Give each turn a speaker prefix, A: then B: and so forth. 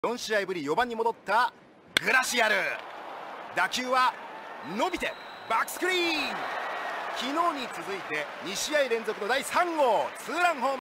A: 4試合ぶり4番に戻ったグラシアル。打球は伸びてバックスクリーン。昨日に続いて2試合連続の第3号ツーランホームラン。